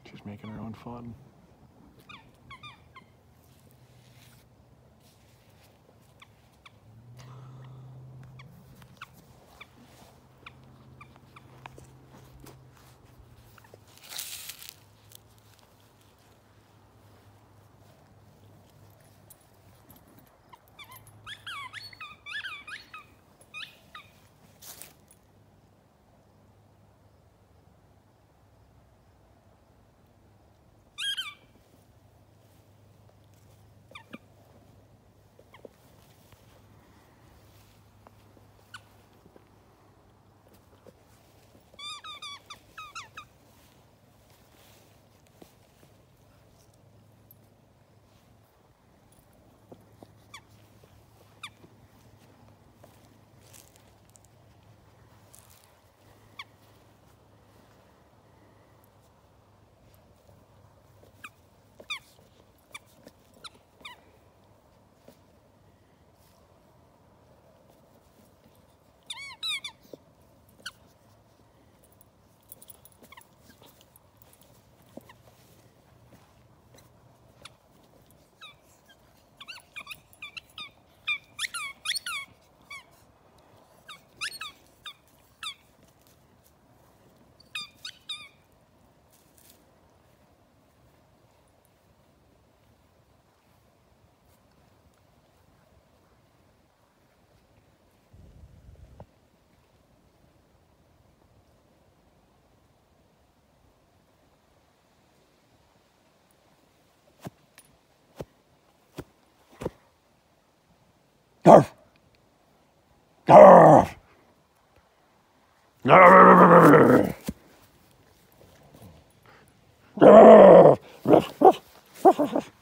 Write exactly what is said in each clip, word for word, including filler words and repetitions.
She's making her own fun. Garf! Garf! Garf! Garf! Ruff, ruff, ruff, ruff, ruff.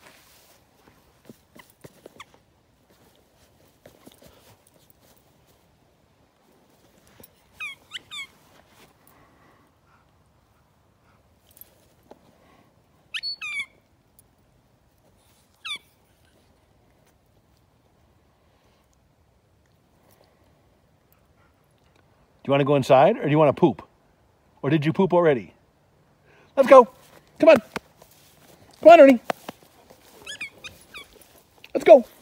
Do you want to go inside or do you want to poop? Or did you poop already? Let's go. Come on. Come on, Ernie. Let's go.